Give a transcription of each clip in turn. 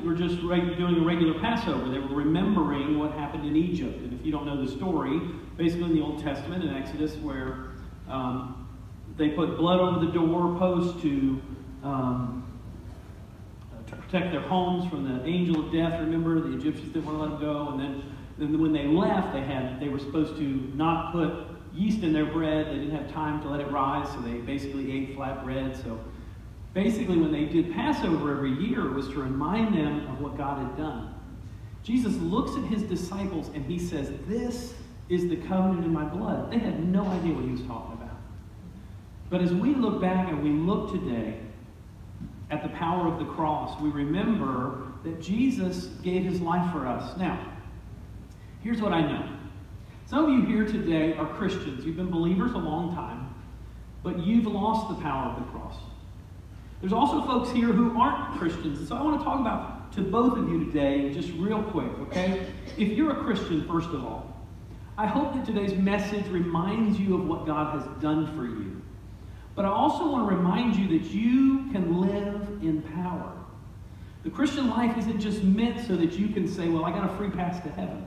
were just doing a regular Passover. They were remembering what happened in Egypt. And if you don't know the story, basically in the Old Testament, in Exodus, where they put blood over the doorpost to protect their homes from the angel of death. Remember, the Egyptians didn't want to let them go. And then when they left, they were supposed to not put yeast in their bread. They didn't have time to let it rise, so they basically ate flat bread. So basically, when they did Passover every year, it was to remind them of what God had done. Jesus looks at his disciples and he says, "This is the covenant in my blood." They had no idea what he was talking about. But as we look back and we look today at the power of the cross, we remember that Jesus gave his life for us. Now, here's what I know. Some of you here today are Christians. You've been believers a long time, but you've lost the power of the cross. There's also folks here who aren't Christians. And so I want to talk about to both of you today, just real quick, okay? If you're a Christian, first of all, I hope that today's message reminds you of what God has done for you. But I also want to remind you that you can live in power. The Christian life isn't just meant so that you can say, well, I got a free pass to heaven.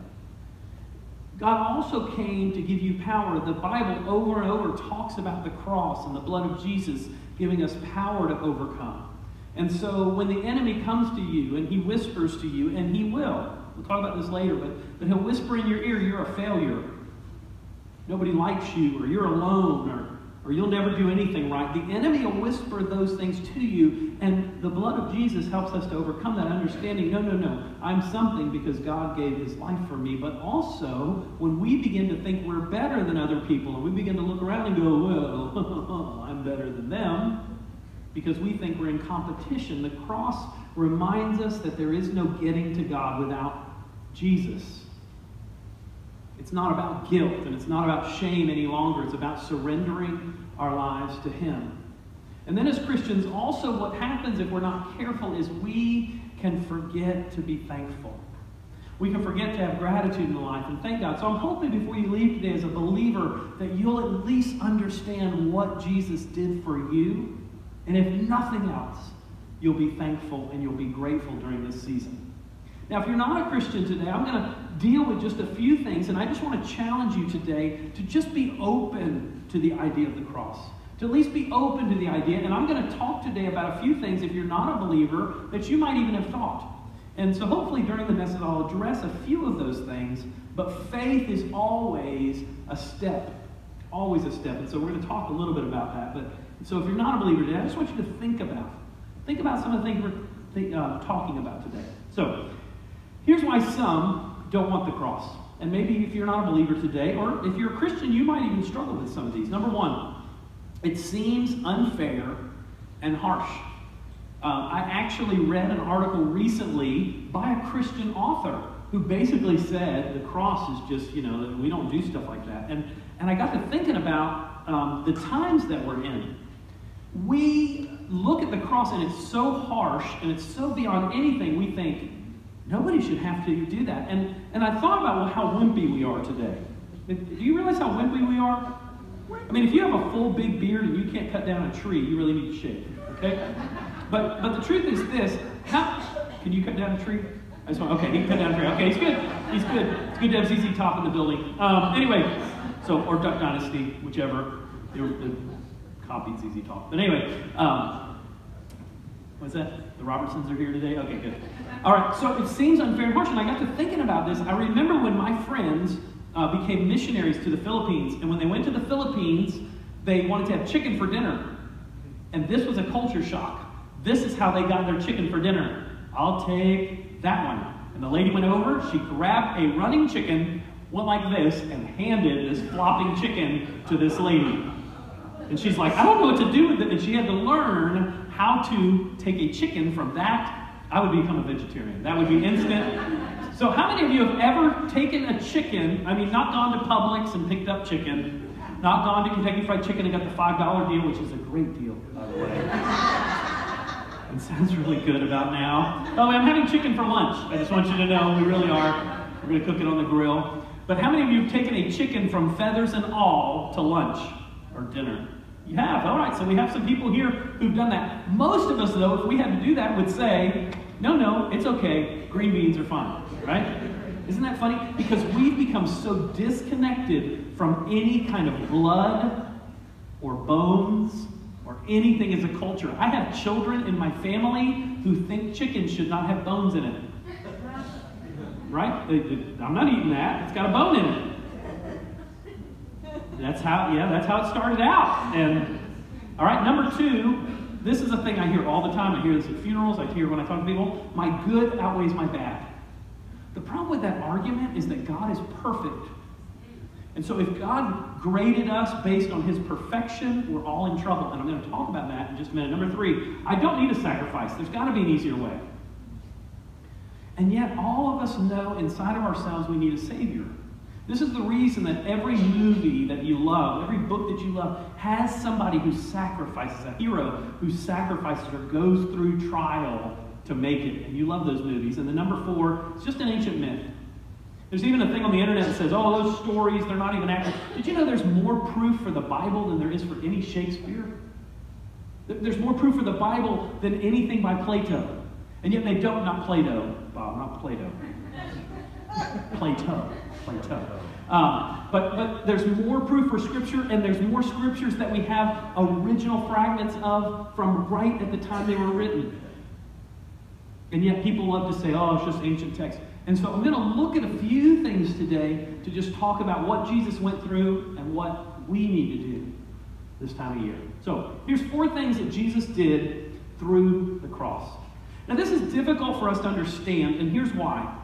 God also came to give you power. The Bible over and over talks about the cross and the blood of Jesus giving us power to overcome. And so when the enemy comes to you and he whispers to you, and he will, we'll talk about this later, but he'll whisper in your ear, you're a failure. Nobody likes you, or you're alone, or you'll never do anything right. The enemy will whisper those things to you, and the blood of Jesus helps us to overcome that understanding. No, I'm something because God gave his life for me. But also, when we begin to think we're better than other people, and we begin to look around and go, well, I'm better than them, because we think we're in competition, the cross reminds us that there is no getting to God without Jesus. It's not about guilt, and it's not about shame any longer. It's about surrendering our lives to him. And then as Christians, also what happens if we're not careful is we can forget to be thankful. We can forget to have gratitude in life and thank God. So I'm hoping before you leave today as a believer that you'll at least understand what Jesus did for you. And if nothing else, you'll be thankful and you'll be grateful during this season. Now, if you're not a Christian today, I'm going to deal with just a few things, and I just want to challenge you today to just be open to the idea of the cross. To at least be open to the idea, and I'm going to talk today about a few things, if you're not a believer, that you might even have thought. And so hopefully during the message I'll address a few of those things, but faith is always a step. Always a step. And so we're going to talk a little bit about that. But so if you're not a believer today, I just want you to think about some of the things we're talking about today. So here's why some don't want the cross. And maybe if you're not a believer today, or if you're a Christian, you might even struggle with some of these. Number one, it seems unfair and harsh. I actually read an article recently by a Christian author who basically said the cross is just, that we don't do stuff like that. And I got to thinking about the times that we're in. We look at the cross and it's so harsh and it's so beyond anything we think, nobody should have to do that. And I thought about how wimpy we are today. Do you realize how wimpy we are? I mean, if you have a full big beard and you can't cut down a tree, you really need to shave, okay? But the truth is this, can you cut down a tree? Okay, he can cut down a tree. Okay, he's good. He's good. It's good to have ZZ Top in the building. Anyway, or Duck Dynasty, whichever. They copied ZZ Top. But anyway, what's that? The Robertsons are here today? Okay, good. All right, so it seems unfair and harsh, and I got to thinking about this. I remember when my friends became missionaries to the Philippines, and when they went to the Philippines, they wanted to have chicken for dinner. And this was a culture shock. This is how they got their chicken for dinner. I'll take that one. And the lady went over, she grabbed a running chicken, went like this, and handed this flopping chicken to this lady. And she's like, I don't know what to do with it. And she had to learn how to take a chicken from that. I would become a vegetarian. That would be instant. So how many of you have ever taken a chicken, not gone to Publix and picked up chicken, not gone to Kentucky Fried Chicken and got the $5 deal, which is a great deal, by the way. It sounds really good about now. Oh, I'm having chicken for lunch. I just want you to know, we really are. We're going to cook it on the grill. But how many of you have taken a chicken from feathers and all to lunch or dinner? You have. All right, so we have some people here who've done that. Most of us, though, if we had to do that, would say, No, it's okay. Green beans are fine, right? Isn't that funny? Because we've become so disconnected from any kind of blood or bones or anything as a culture. I have children in my family who think chicken should not have bones in it. Right? I'm not eating that. It's got a bone in it. That's how it started out. And all right, number 2, this is a thing I hear all the time. I hear this at funerals. I hear when I talk to people. My good outweighs my bad. The problem with that argument is that God is perfect. And so if God graded us based on his perfection, we're all in trouble. And I'm going to talk about that in just a minute. Number 3, I don't need a sacrifice. There's got to be an easier way. And yet all of us know inside of ourselves we need a Savior. This is the reason that every movie that you love, every book that you love, has somebody who sacrifices, a hero who sacrifices or goes through trial to make it. And you love those movies. And the number 4, it's just an ancient myth. There's even a thing on the internet that says, oh, those stories, they're not even accurate. Did you know there's more proof for the Bible than there is for any Shakespeare? There's more proof for the Bible than anything by Plato. And yet they don't, not Plato. Bob, not Plato. Plato. But there's more proof for Scripture, and there's more Scriptures that we have original fragments of from right at the time they were written. And yet people love to say, oh, it's just ancient text. And so I'm going to look at a few things today to just talk about what Jesus went through and what we need to do this time of year. So here's 4 things that Jesus did through the cross. Now this is difficult for us to understand, and here's why.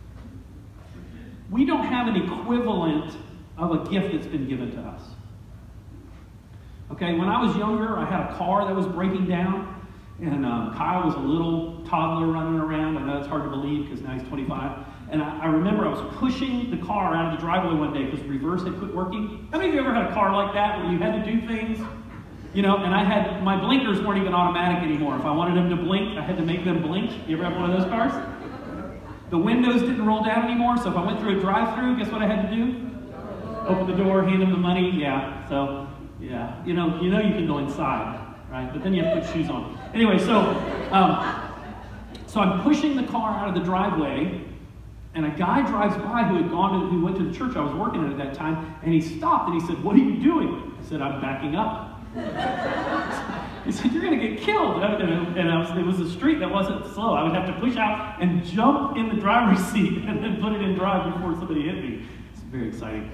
We don't have an equivalent of a gift that's been given to us. Okay, when I was younger, I had a car that was breaking down, and Kyle was a little toddler running around. I know it's hard to believe because now he's 25. And I remember I was pushing the car out of the driveway one day because reverse had quit working. How many of you ever had a car like that where you had to do things? You know, and my blinkers weren't even automatic anymore. If I wanted them to blink, I had to make them blink. You ever have one of those cars? The windows didn't roll down anymore, so if I went through a drive-through, guess what I had to do? Open the door, hand them the money. Yeah, so, yeah. You know you can go inside, right? But then you have to put shoes on. Anyway, so I'm pushing the car out of the driveway, and a guy drives by who went to the church I was working at that time, and he stopped and he said, "What are you doing?" I said, "I'm backing up." He said, "You're going to get killed." And it was a street that wasn't slow. I would have to push out and jump in the driver's seat and then put it in drive before somebody hit me. It's very exciting.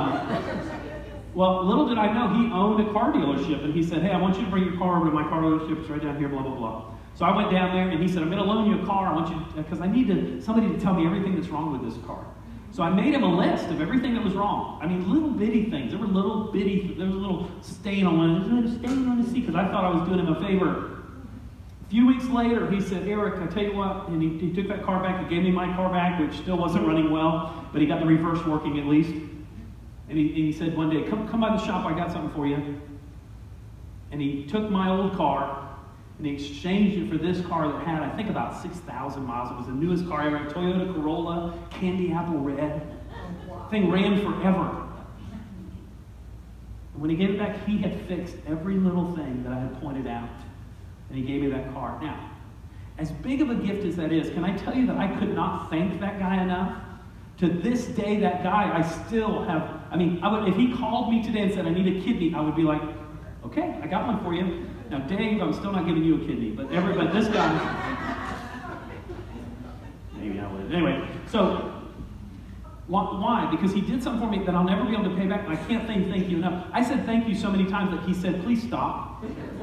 Well, little did I know he owned a car dealership, and he said, "Hey, I want you to bring your car over to my car dealership. It's right down here, blah, blah, blah." So I went down there, and he said, "I'm going to loan you a car. I want you because I need somebody to tell me everything that's wrong with this car." So I made him a list of everything that was wrong. I mean, little bitty things. There was a little stain on one. There was a stain on the seat because I thought I was doing him a favor. A few weeks later, he said, "Eric, I tell you what," and he took that car back. He gave me my car back, which still wasn't running well, but he got the reverse working at least. And he said one day, come by the shop, I got something for you. And he took my old car, and he exchanged it for this car that had, I think, about 6,000 miles. It was the newest car ever, a Toyota Corolla, candy apple red. Thing ran forever. And when he gave it back, he had fixed every little thing that I had pointed out. And he gave me that car. Now, as big of a gift as that is, can I tell you that I could not thank that guy enough? To this day, that guy, I still have, if he called me today and said, "I need a kidney," I would be like, "Okay, I got one for you." Now, Dave, I'm still not giving you a kidney, but this guy, maybe I would. Anyway, so, why? Because he did something for me that I'll never be able to pay back, and I can't thank you enough. I said thank you so many times that he said, "Please stop."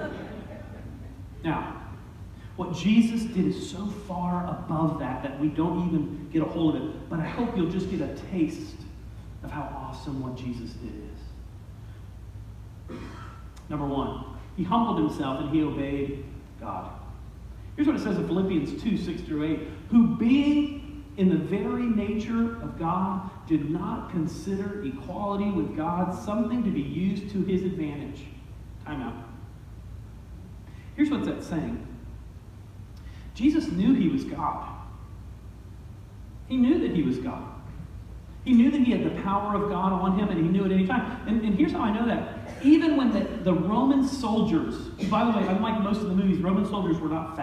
Now, what Jesus did is so far above that we don't even get a hold of it. But I hope you'll just get a taste of how awesome what Jesus did is. Number 1, he humbled himself and he obeyed God. Here's what it says in Philippians 2, 6 through 8. Who being in the very nature of God did not consider equality with God something to be used to his advantage. Time out. Here's what that's saying. Jesus knew he was God. He knew that he was God. He knew that he had the power of God on him, and he knew at any time. And here's how I know that. Even when the Roman soldiers, by the way, unlike most of the movies, Roman soldiers were not fat.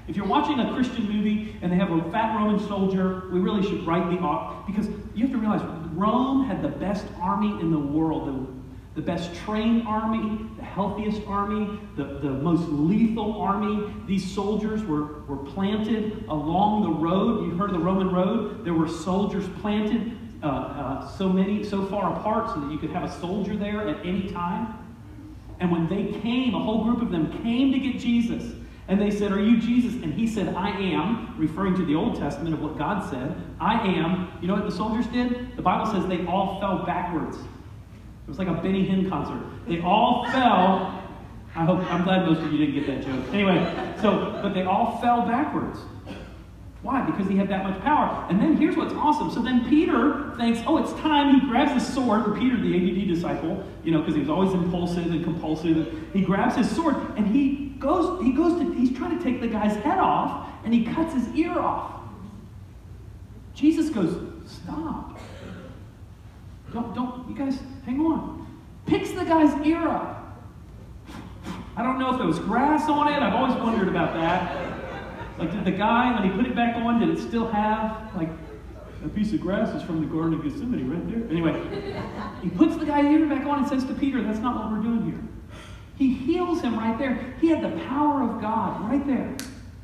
If you're watching a Christian movie and they have a fat Roman soldier, we really should write because you have to realize Rome had the best army in the world, the best trained army, the healthiest army, the most lethal army. These soldiers were planted along the road. You've heard of the Roman road. There were soldiers planted so far apart so that you could have a soldier there at any time. And when they came, a whole group of them came to get Jesus. And they said, "Are you Jesus?" And he said, "I am," referring to the Old Testament of what God said. "I am." You know what the soldiers did? The Bible says they all fell backwards. It was like a Benny Hinn concert. They all fell. I'm glad most of you didn't get that joke. Anyway, but they all fell backwards. Why? Because he had that much power. And then here's what's awesome. So then Peter thinks, oh, it's time. He grabs his sword. And Peter, the ADD disciple, because he was always impulsive and compulsive. He grabs his sword and he's trying to take the guy's head off, and he cuts his ear off. Jesus goes, "Stop. Don't, you guys, hang on." Picks the guy's ear up. I don't know if there was grass on it. I've always wondered about that. Like, did the guy, when he put it back on, did it still have, like, a piece of grass is from the Garden of Gethsemane right there? Anyway, he puts the guy's ear back on and says to Peter, "That's not what we're doing here." He heals him right there. He had the power of God right there.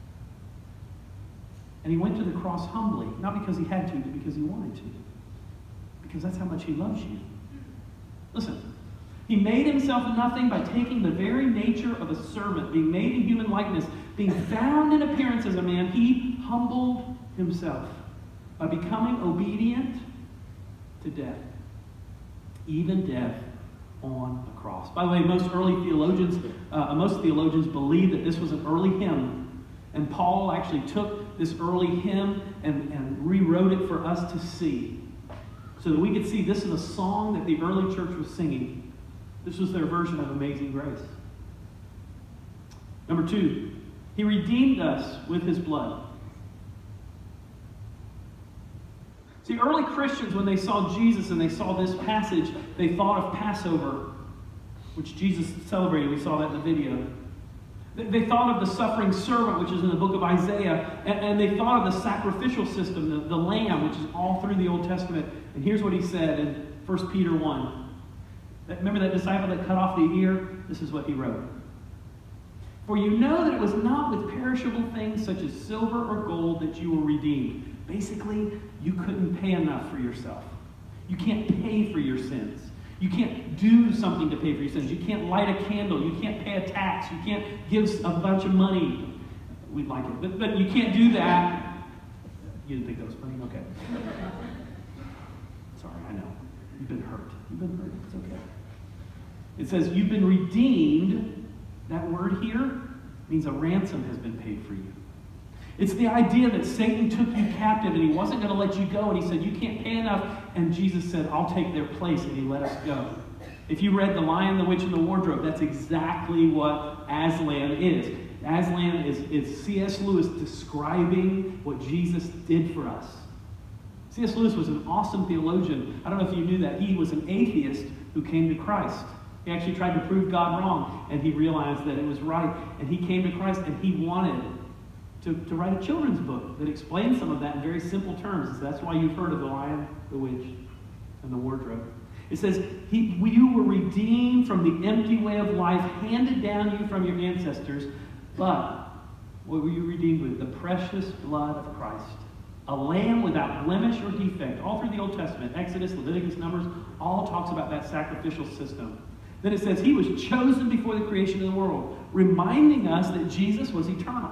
And he went to the cross humbly, not because he had to, but because he wanted to. Because that's how much he loves you. Listen, he made himself nothing by taking the very nature of a servant, being made in human likeness, being found in appearance as a man. He humbled himself by becoming obedient to death, even death on a cross. By the way, most theologians believe that this was an early hymn, and Paul actually took this early hymn and rewrote it for us to see, so that we could see this is a song that the early church was singing. This was their version of Amazing Grace. Number 2, he redeemed us with his blood. See, early Christians, when they saw Jesus and they saw this passage, they thought of Passover, which Jesus celebrated. We saw that in the video. They thought of the suffering servant, which is in the book of Isaiah, and they thought of the sacrificial system, the lamb, which is all through the Old Testament. And here's what he said in 1 Peter 1. Remember that disciple that cut off the ear? This is what he wrote. "For you know that it was not with perishable things such as silver or gold that you were redeemed." Basically, you couldn't pay enough for yourself. You can't pay for your sins. You can't do something to pay for your sins. You can't light a candle. You can't pay a tax. You can't give a bunch of money. We'd like it, but you can't do that. You didn't think that was funny? Okay. Sorry, I know. You've been hurt. You've been hurt. It's okay. It says you've been redeemed. That word here means a ransom has been paid for you. It's the idea that Satan took you captive and he wasn't going to let you go, and he said, "You can't pay enough." And Jesus said, "I'll take their place," and he let us go. If you read The Lion, the Witch, and the Wardrobe, that's exactly what Aslan is. Aslan is C.S. Lewis describing what Jesus did for us. C.S. Lewis was an awesome theologian. I don't know if you knew that. He was an atheist who came to Christ. He actually tried to prove God wrong, and he realized that it was right. And he came to Christ, and he wanted to write a children's book that explains some of that in very simple terms. That's why you've heard of The Lion, the Witch, and the Wardrobe. It says, you were redeemed from the empty way of life handed down you from your ancestors, but what were you redeemed with? The precious blood of Christ. A lamb without blemish or defect. All through the Old Testament, Exodus, Leviticus, Numbers, all talks about that sacrificial system. Then it says he was chosen before the creation of the world, reminding us that Jesus was eternal,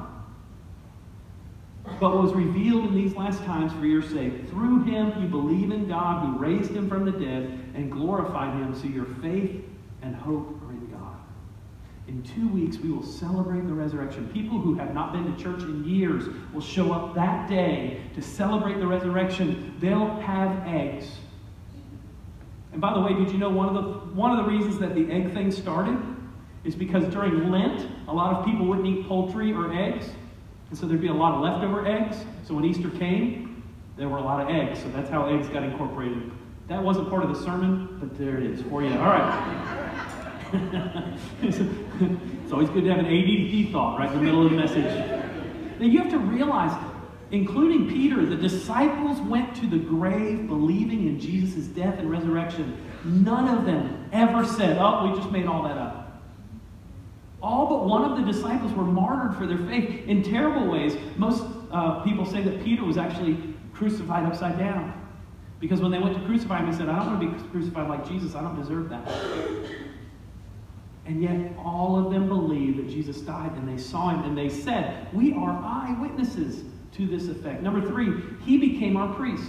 but was revealed in these last times for your sake. Through him you believe in God who raised him from the dead and glorified him, so your faith and hope are in God. In 2 weeks we will celebrate the resurrection. People who have not been to church in years will show up that day to celebrate the resurrection. They'll have eggs. And by the way, did you know one of the reasons that the egg thing started is because during Lent, a lot of people wouldn't eat poultry or eggs. And so there'd be a lot of leftover eggs. So when Easter came, there were a lot of eggs. So that's how eggs got incorporated. That wasn't part of the sermon, but there it is for you. All right. It's always good to have an ADD thought right in the middle of the message. Now you have to realize, including Peter, the disciples went to the grave believing in Jesus' death and resurrection. None of them ever said, oh, we just made all that up. All but one of the disciples were martyred for their faith in terrible ways. Most people say that Peter was actually crucified upside down. Because when they went to crucify him, he said, I don't want to be crucified like Jesus. I don't deserve that. And yet all of them believed that Jesus died, and they saw him, and they said, we are eyewitnesses to this effect. Number 3, he became our priest.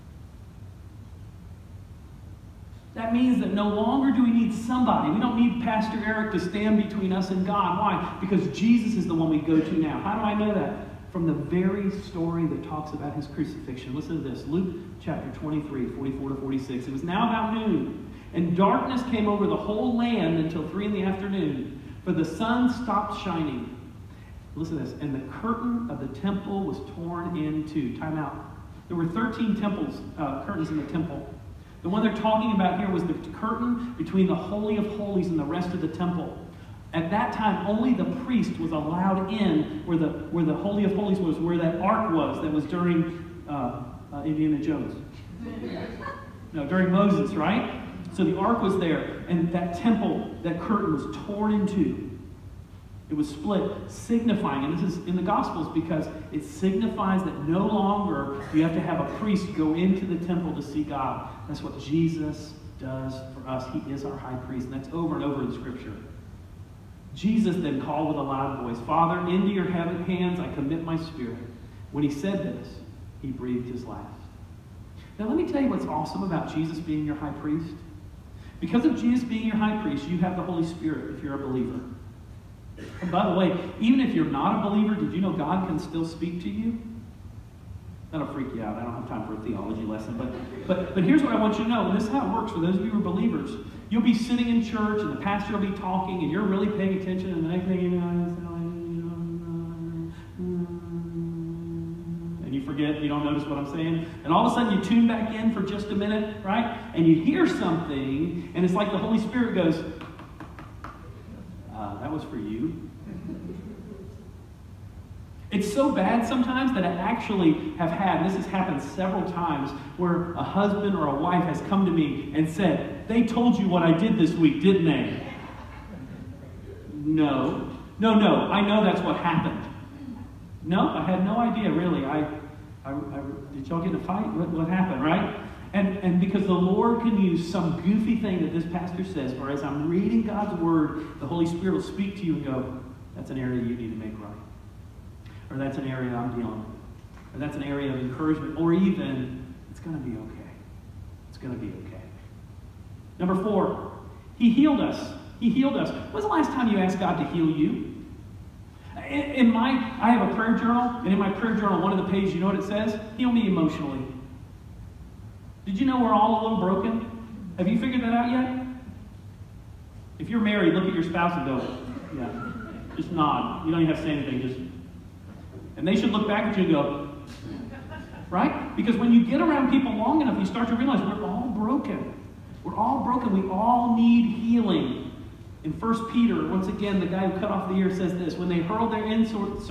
That means that no longer do we need somebody. We don't need Pastor Eric to stand between us and God. Why? Because Jesus is the one we go to now. How do I know that? From the very story that talks about his crucifixion. Listen to this. Luke chapter 23, 44 to 46. It was now about noon, and darkness came over the whole land until 3 p.m, for the sun stopped shining. Listen to this. And the curtain of the temple was torn in two. Time out. There were 13 curtains in the temple. The one they're talking about here was the curtain between the Holy of Holies and the rest of the temple. At that time, only the priest was allowed in where the Holy of Holies was, where that ark was that was during Indiana Jones. No, during Moses, right? So the ark was there, and that temple, that curtain was torn in two. It was split, signifying, and this is in the Gospels because it signifies that no longer do you have to have a priest go into the temple to see God. That's what Jesus does for us. He is our high priest, and that's over and over in Scripture. Jesus then called with a loud voice, Father, into your hands I commit my spirit. When he said this, he breathed his last. Now let me tell you what's awesome about Jesus being your high priest. Because of Jesus being your high priest, you have the Holy Spirit if you're a believer. And by the way, even if you're not a believer, did you know God can still speak to you? That'll freak you out. I don't have time for a theology lesson. But here's what I want you to know. And this is how it works for those of you who are believers. You'll be sitting in church, and the pastor will be talking, and you're really paying attention, and the next thing you know, and you forget, you don't notice what I'm saying. And all of a sudden, you tune back in for just a minute, right? And you hear something, and it's like the Holy Spirit goes, that was for you. It's so bad sometimes that I actually have had, and this has happened several times, where a husband or a wife has come to me and said, they told you what I did this week, didn't they? No, I know that's what happened. No, I had no idea, really. Did y'all get in a fight? What happened, right? And because the Lord can use some goofy thing that this pastor says, or as I'm reading God's Word, the Holy Spirit will speak to you and go, that's an area you need to make right. Or that's an area I'm dealing with. Or that's an area of encouragement. Or even, it's going to be okay. It's going to be okay. Number 4, he healed us. He healed us. When's the last time you asked God to heal you? I have a prayer journal, and in my prayer journal, one of the pages, you know what it says? Heal me emotionally. Did you know we're all a little broken? Have you figured that out yet? If you're married, look at your spouse and go, yeah. Just nod. You don't even have to say anything. And they should look back at you and go, right? Because when you get around people long enough, you start to realize we're all broken. We're all broken. We all need healing. In 1 Peter, once again, the guy who cut off the ear says this, when they hurled their insults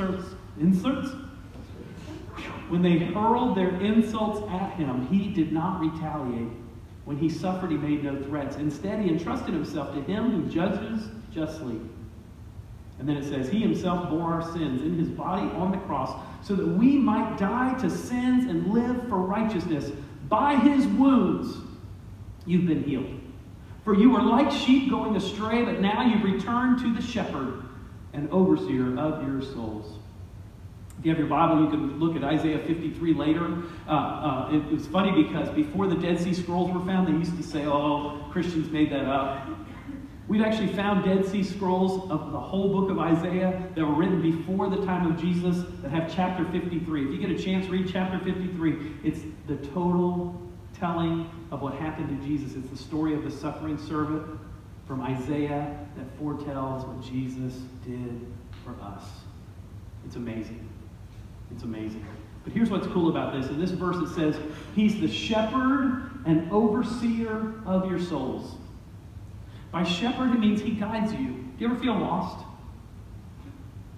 at him, he did not retaliate. When he suffered, he made no threats. Instead, he entrusted himself to him who judges justly. And then it says, he himself bore our sins in his body on the cross so that we might die to sins and live for righteousness. By his wounds, you've been healed. For you were like sheep going astray, but now you've returned to the shepherd and overseer of your souls. If you have your Bible, you can look at Isaiah 53 later. It was funny because before the Dead Sea Scrolls were found, they used to say, oh, Christians made that up. We've actually found Dead Sea Scrolls of the whole book of Isaiah that were written before the time of Jesus that have chapter 53. If you get a chance, read chapter 53. It's the total telling of what happened to Jesus. It's the story of the suffering servant from Isaiah that foretells what Jesus did for us. It's amazing. It's amazing. But here's what's cool about this. In this verse it says, he's the shepherd and overseer of your souls. By shepherd, it means he guides you. Do you ever feel lost?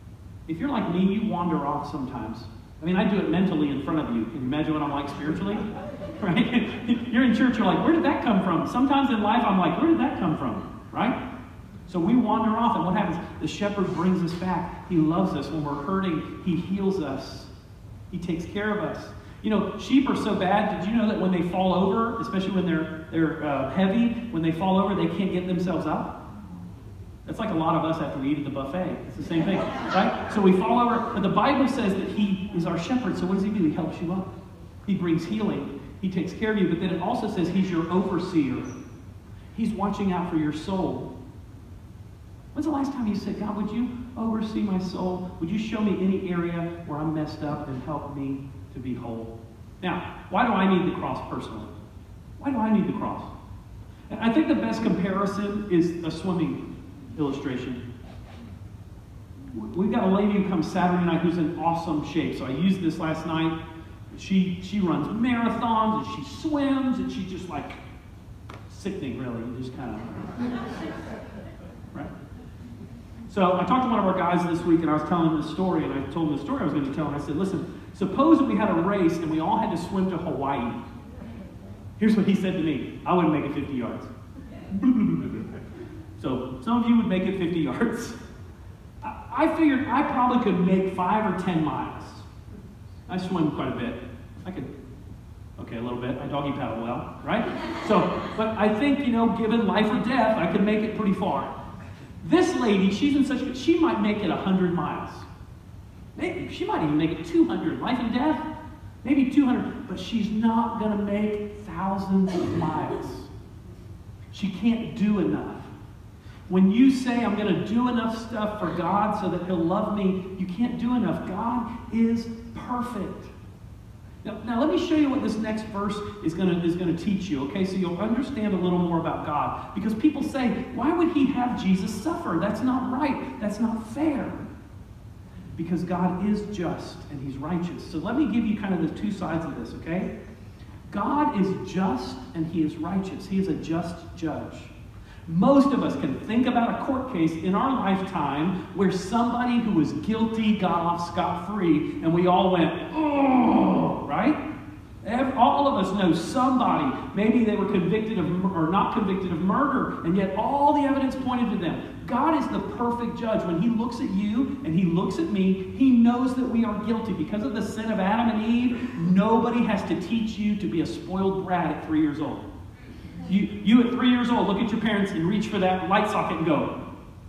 If you're like me, you wander off sometimes. I mean, I do it mentally in front of you. Can you imagine what I'm like spiritually? Right? You're in church, you're like, where did that come from? Sometimes in life, I'm like, where did that come from? Right? So we wander off, and what happens? The shepherd brings us back. He loves us. When we're hurting, he heals us. He takes care of us. You know, sheep are so bad. Did you know that when they fall over, especially when they're heavy, when they fall over, they can't get themselves up? That's like a lot of us after we eat at the buffet. It's the same thing, right? So we fall over, but the Bible says that he is our shepherd. So what does he do? He helps you up. He brings healing. He takes care of you. But then it also says he's your overseer. He's watching out for your soul. When's the last time you said, God, would you oversee my soul? Would you show me any area where I'm messed up and help me to be whole? Now, why do I need the cross personally? Why do I need the cross? I think the best comparison is a swimming illustration. We've got a lady who comes Saturday night who's in awesome shape. So I used this last night. She runs marathons and she swims and she's just like sickening, really. You just kind of, right? So I talked to one of our guys this week and I was telling him this story, and I told him the story I was going to tell, and I said, listen, suppose that we had a race and we all had to swim to Hawaii. Here's what he said to me. I wouldn't make it 50 yards. So some of you would make it 50 yards. I figured I probably could make 5 or 10 miles. I swim quite a bit. I could, okay, a little bit. I doggy paddle well, right? So, but I think, you know, given life or death, I could make it pretty far. This lady, she's in such, she might make it 100 miles. Maybe she might even make it 200. Life and death, maybe 200. But she's not going to make thousands of miles. She can't do enough. When you say, I'm going to do enough stuff for God so that he'll love me, you can't do enough. God is perfect. Now let me show you what this next verse is going to teach you, okay? So you'll understand a little more about God. Because people say, why would he have Jesus suffer? That's not right. That's not fair. Because God is just and he's righteous. So let me give you kind of the two sides of this, okay? God is just and he is righteous. He is a just judge. Most of us can think about a court case in our lifetime where somebody who was guilty got off scot-free and we all went, oh, right? All of us know somebody, maybe they were convicted of or not convicted of murder, and yet all the evidence pointed to them. God is the perfect judge. When he looks at you and he looks at me, he knows that we are guilty. Because of the sin of Adam and Eve, nobody has to teach you to be a spoiled brat at 3 years old. You at 3 years old, look at your parents and reach for that light socket and go.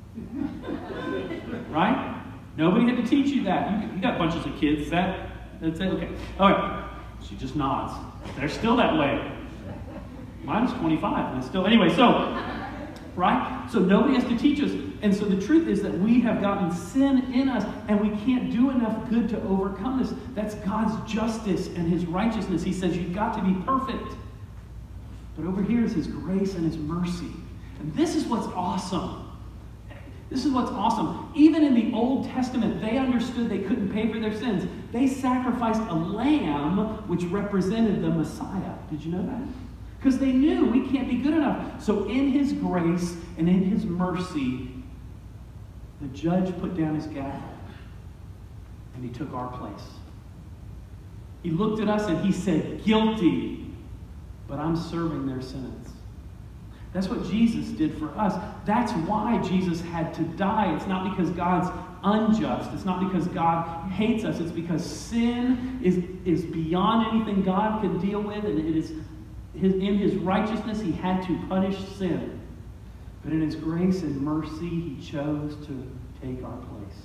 Right? Nobody had to teach you that. You got bunches of kids. That's it. Okay. All right. She just nods. They're still that way. Mine's 25. And it's still, anyway, so, right? So nobody has to teach us. And so the truth is that we have gotten sin in us and we can't do enough good to overcome this. That's God's justice and his righteousness. He says you've got to be perfect. But over here is his grace and his mercy. And this is what's awesome. This is what's awesome. Even in the Old Testament, they understood they couldn't pay for their sins. They sacrificed a lamb which represented the Messiah. Did you know that? Because they knew we can't be good enough. So in his grace and in his mercy, the judge put down his gavel and he took our place. He looked at us and he said, guilty. But I'm serving their sentence. That's what Jesus did for us. That's why Jesus had to die. It's not because God's unjust. It's not because God hates us. It's because sin is beyond anything God can deal with, and it is in his righteousness he had to punish sin. But in his grace and mercy he chose to take our place.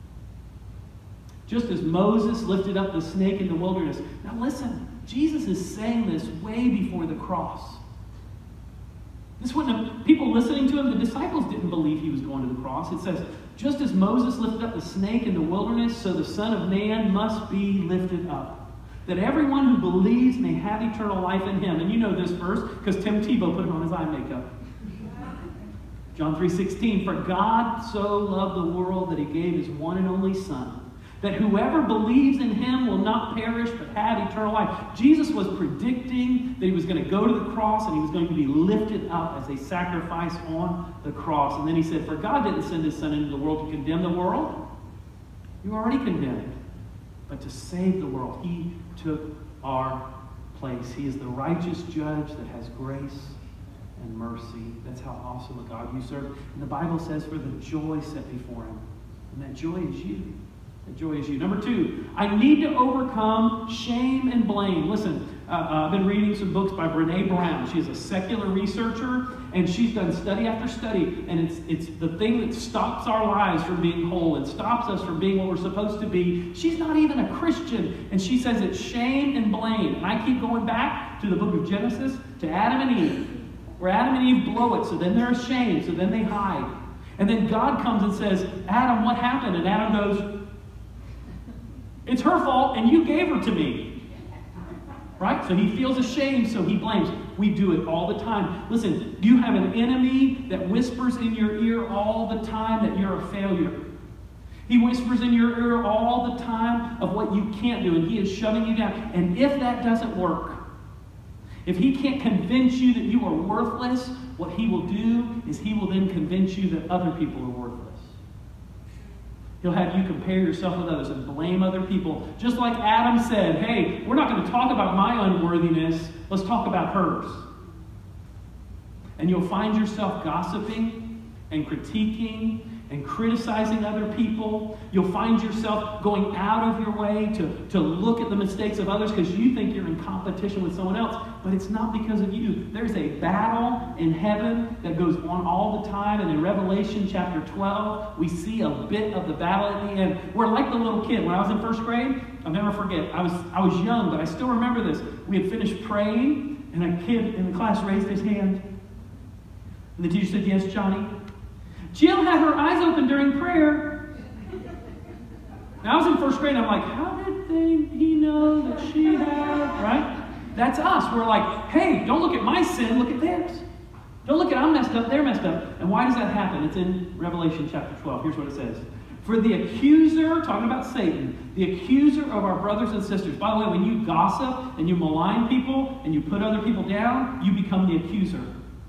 Just as Moses lifted up the snake in the wilderness. Now listen. Jesus is saying this way before the cross. This wouldn't have, people listening to him, the disciples didn't believe he was going to the cross. It says, just as Moses lifted up the snake in the wilderness, so the Son of Man must be lifted up, that everyone who believes may have eternal life in him. And you know this verse, because Tim Tebow put it on his eye makeup. John 3:16, for God so loved the world that he gave his one and only Son, that whoever believes in him will not perish but have eternal life. Jesus was predicting that he was going to go to the cross and he was going to be lifted up as a sacrifice on the cross. And then he said, for God didn't send his Son into the world to condemn the world, You were already condemned. But to save the world, he took our place. He is the righteous judge that has grace and mercy. That's how awesome a God you serve. And the Bible says, for the joy set before him. And that joy is you. That joy is you. Number 2, I need to overcome shame and blame. Listen, I've been reading some books by Brené Brown. She's a secular researcher, and she's done study after study, and it's the thing that stops our lives from being whole and stops us from being what we're supposed to be. She's not even a Christian, and she says it's shame and blame. And I keep going back to the book of Genesis, to Adam and Eve, where Adam and Eve blow it, so then they're ashamed, so then they hide. And then God comes and says, Adam, what happened? And Adam goes, it's her fault, and you gave her to me. Right? So he feels ashamed, so he blames. We do it all the time. Listen, you have an enemy that whispers in your ear all the time that you're a failure. He whispers in your ear all the time of what you can't do, and he is shoving you down. And if that doesn't work, if he can't convince you that you are worthless, what he will do is he will then convince you that other people are worthless. He'll have you compare yourself with others and blame other people. Just like Adam said, hey, we're not going to talk about my unworthiness. Let's talk about hers. And you'll find yourself gossiping and critiquing and criticizing other people. You'll find yourself going out of your way to look at the mistakes of others because you think you're in competition with someone else, but it's not because of you. There's a battle in heaven that goes on all the time, and in Revelation chapter 12, we see a bit of the battle at the end. We're like the little kid. When I was in first grade, I'll never forget. I was young, but I still remember this. We had finished praying, and a kid in the class raised his hand. And the teacher said, yes, Johnny. Jill had her eyes open during prayer. Now, I was in first grade, and I'm like, how did he know that she had, right? That's us. We're like, hey, don't look at my sin, look at theirs. Don't look at I'm messed up, they're messed up. And why does that happen? It's in Revelation chapter 12. Here's what it says. For the accuser, talking about Satan, the accuser of our brothers and sisters. By the way, when you gossip and you malign people and you put other people down, you become the accuser.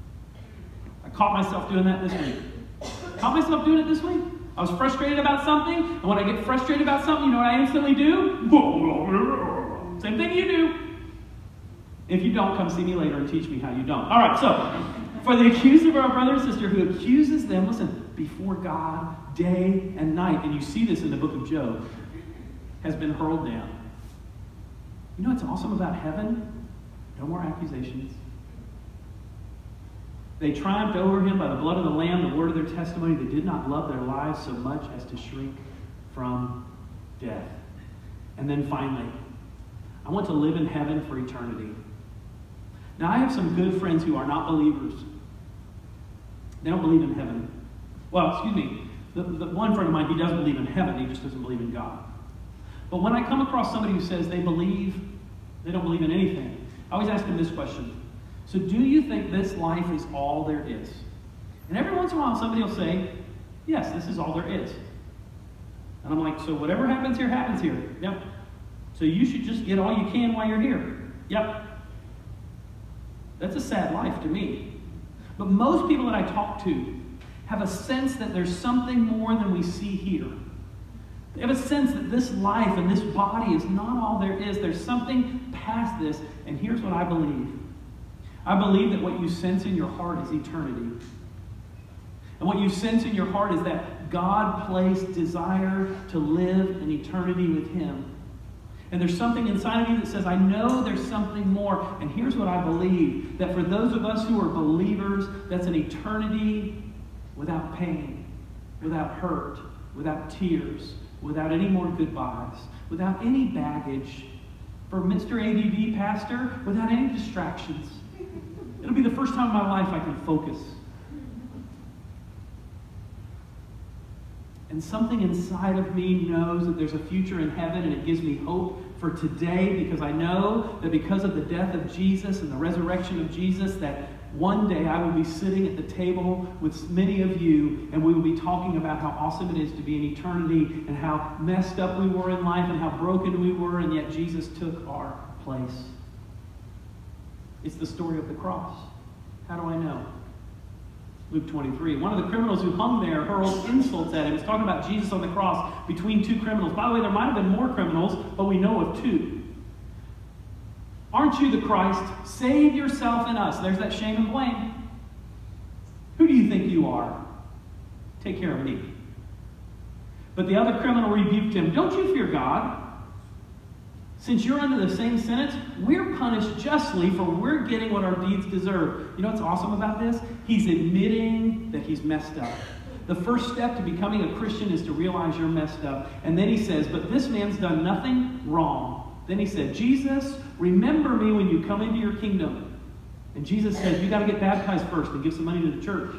I caught myself doing that this week. Caught myself doing it this week. I was frustrated about something, and when I get frustrated about something, you know what I instantly do? Same thing you do. If you don't, come see me later and teach me how you don't. All right, so, for the accuser of our brother and sister who accuses them, listen, before God, day and night, and you see this in the book of Job, has been hurled down. You know what's awesome about heaven? No more accusations. They triumphed over him by the blood of the Lamb, the word of their testimony. They did not love their lives so much as to shrink from death. And then finally, I want to live in heaven for eternity. Now, I have some good friends who are not believers. They don't believe in heaven. Well, excuse me. The one friend of mine, he does believe in heaven. He just doesn't believe in God. But when I come across somebody who says they don't believe in anything, I always ask them this question. So do you think this life is all there is? And every once in a while somebody will say, yes, this is all there is. And I'm like, so whatever happens here, happens here. Yep. So you should just get all you can while you're here. Yep. That's a sad life to me. But most people that I talk to have a sense that there's something more than we see here. They have a sense that this life and this body is not all there is. There's something past this. And here's what I believe. I believe that what you sense in your heart is eternity. And what you sense in your heart is that God placed desire to live in eternity with him. And there's something inside of you that says, I know there's something more. And here's what I believe, that for those of us who are believers, that's an eternity without pain, without hurt, without tears, without any more goodbyes, without any baggage. For Mr. ADD pastor, without any distractions. It'll be the first time in my life I can focus. And something inside of me knows that there's a future in heaven, and it gives me hope for today, because I know that because of the death of Jesus and the resurrection of Jesus, that one day I will be sitting at the table with many of you, and we will be talking about how awesome it is to be in eternity, and how messed up we were in life, and how broken we were, and yet Jesus took our place. It's the story of the cross. How do I know? Luke 23. One of the criminals who hung there hurled insults at him. It's talking about Jesus on the cross between two criminals. By the way, there might have been more criminals, but we know of two. Aren't you the Christ? Save yourself and us. There's that shame and blame. Who do you think you are? Take care of me. But the other criminal rebuked him. Don't you fear God? Since you're under the same sentence, we're punished justly, for we're getting what our deeds deserve. You know what's awesome about this? He's admitting that he's messed up. The first step to becoming a Christian is to realize you're messed up. And then he says, but this man's done nothing wrong. Then he said, Jesus, remember me when you come into your kingdom. And Jesus says, you got to get baptized first and give some money to the church.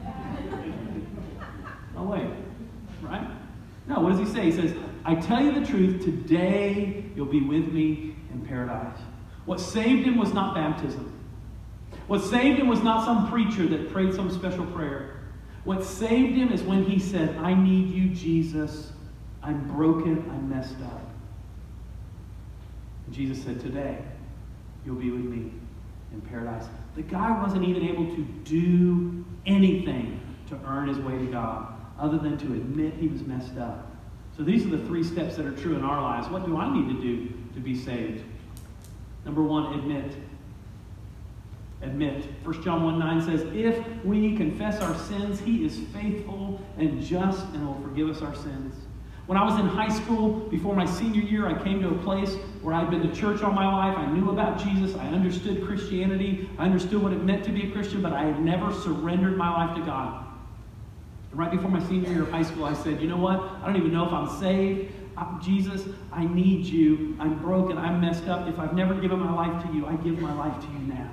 No way. Right? No, what does he say? He says, I tell you the truth, today you'll be with me in paradise. What saved him was not baptism. What saved him was not some preacher that prayed some special prayer. What saved him is when he said, I need you, Jesus. I'm broken. I'm messed up. And Jesus said, today you'll be with me in paradise. The guy wasn't even able to do anything to earn his way to God other than to admit he was messed up. So these are the three steps that are true in our lives. What do I need to do to be saved? Number one, admit. Admit. 1 John 1:9 says, if we confess our sins, he is faithful and just and will forgive us our sins. When I was in high school, before my senior year, I came to a place where I'd been to church all my life. I knew about Jesus. I understood Christianity. I understood what it meant to be a Christian, but I had never surrendered my life to God. Right before my senior year of high school, I said, you know what? I don't even know if I'm saved. Jesus, I need you. I'm broken. I'm messed up. If I've never given my life to you, I give my life to you now.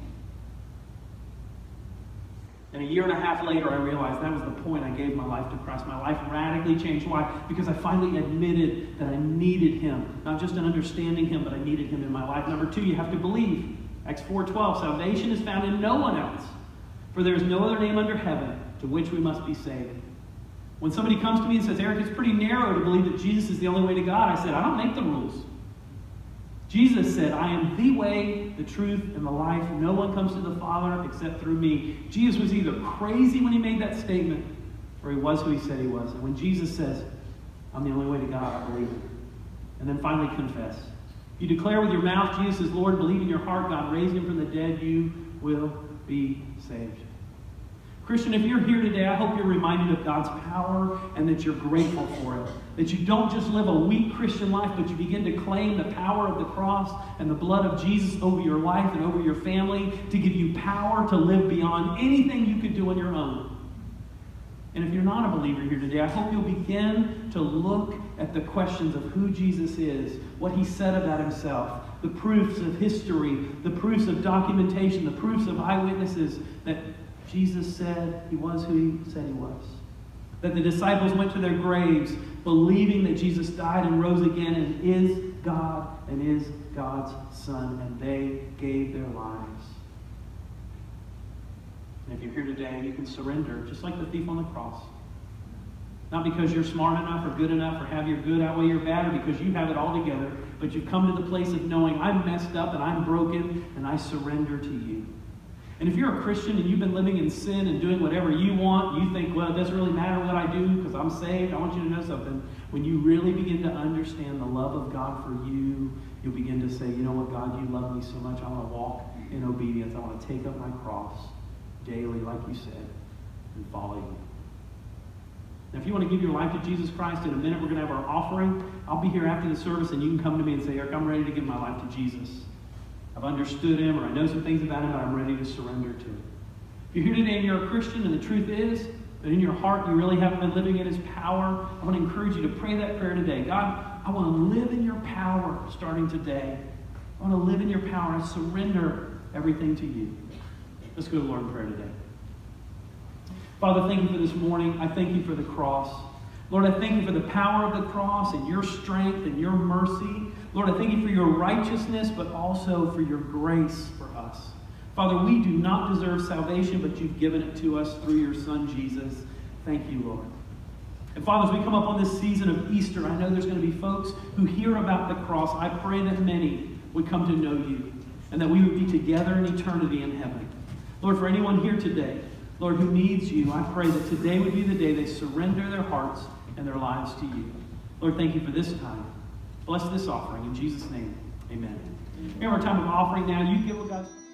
And a year and a half later, I realized that was the point. I gave my life to Christ. My life radically changed. Why? Because I finally admitted that I needed him. Not just in understanding him, but I needed him in my life. Number two, you have to believe. Acts 4:12, salvation is found in no one else. For there is no other name under heaven to which we must be saved. When somebody comes to me and says, Eric, it's pretty narrow to believe that Jesus is the only way to God, I said, I don't make the rules. Jesus said, I am the way, the truth, and the life. No one comes to the Father except through me. Jesus was either crazy when he made that statement, or he was who he said he was. And when Jesus says, I'm the only way to God, I believe it. And then finally confess. If you declare with your mouth Jesus is Lord, believe in your heart God raised him from the dead, you will be saved. Christian, if you're here today, I hope you're reminded of God's power and that you're grateful for it. That you don't just live a weak Christian life, but you begin to claim the power of the cross and the blood of Jesus over your life and over your family to give you power to live beyond anything you could do on your own. And if you're not a believer here today, I hope you'll begin to look at the questions of who Jesus is, what he said about himself, the proofs of history, the proofs of documentation, the proofs of eyewitnesses that Jesus said he was who he said he was. That the disciples went to their graves believing that Jesus died and rose again and is God and is God's Son, and they gave their lives. And if you're here today, you can surrender just like the thief on the cross. Not because you're smart enough or good enough or have your good outweigh your bad or because you have it all together, but you've come to the place of knowing I'm messed up and I'm broken and I surrender to you. And if you're a Christian and you've been living in sin and doing whatever you want, you think, well, it doesn't really matter what I do because I'm saved. I want you to know something. When you really begin to understand the love of God for you, you'll begin to say, you know what, God, you love me so much. I want to walk in obedience. I want to take up my cross daily, like you said, and follow you. Now, if you want to give your life to Jesus Christ, in a minute we're going to have our offering. I'll be here after the service, and you can come to me and say, Eric, I'm ready to give my life to Jesus. I've understood him, or I know some things about him, but I'm ready to surrender to him. If you're here today and you're a Christian, and the truth is that in your heart you really haven't been living in his power, I want to encourage you to pray that prayer today. God, I want to live in your power starting today. I want to live in your power and surrender everything to you. Let's go to the Lord in prayer today. Father, thank you for this morning. I thank you for the cross. Lord, I thank you for the power of the cross and your strength and your mercy. Lord, I thank you for your righteousness, but also for your grace for us. Father, we do not deserve salvation, but you've given it to us through your Son, Jesus. Thank you, Lord. And Father, as we come up on this season of Easter, I know there's going to be folks who hear about the cross. I pray that many would come to know you and that we would be together in eternity in heaven. Lord, for anyone here today Lord, who needs you, I pray that today would be the day they surrender their hearts and their lives to you. Lord, thank you for this time. Bless this offering. In Jesus' name, amen. We have our time of offering now. You give what God's...